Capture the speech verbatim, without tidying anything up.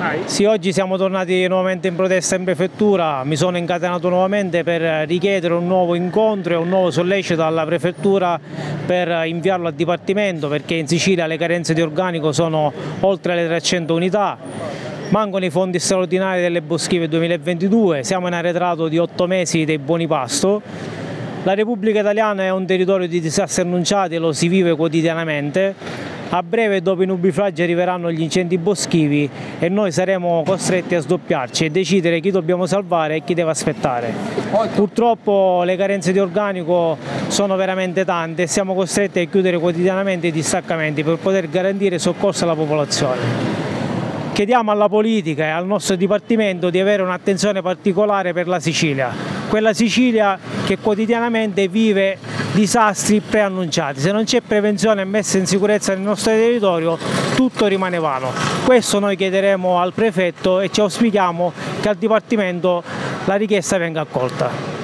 Sì, oggi siamo tornati nuovamente in protesta in prefettura, mi sono incatenato nuovamente per richiedere un nuovo incontro e un nuovo sollecito alla prefettura per inviarlo al Dipartimento, perché in Sicilia le carenze di organico sono oltre le trecento unità, mancano i fondi straordinari delle boschive duemilaventidue, siamo in arretrato di otto mesi dei buoni pasto. La Repubblica Italiana è un territorio di disastri annunciati e lo si vive quotidianamente. A breve, dopo i nubifragi, arriveranno gli incendi boschivi e noi saremo costretti a sdoppiarci e decidere chi dobbiamo salvare e chi deve aspettare. Purtroppo le carenze di organico sono veramente tante e siamo costretti a chiudere quotidianamente i distaccamenti per poter garantire soccorso alla popolazione. Chiediamo alla politica e al nostro Dipartimento di avere un'attenzione particolare per la Sicilia, quella Sicilia che quotidianamente vive disastri preannunciati. Se non c'è prevenzione e messa in sicurezza nel nostro territorio, tutto rimane vano. Questo noi chiederemo al prefetto e ci auspichiamo che al Dipartimento la richiesta venga accolta.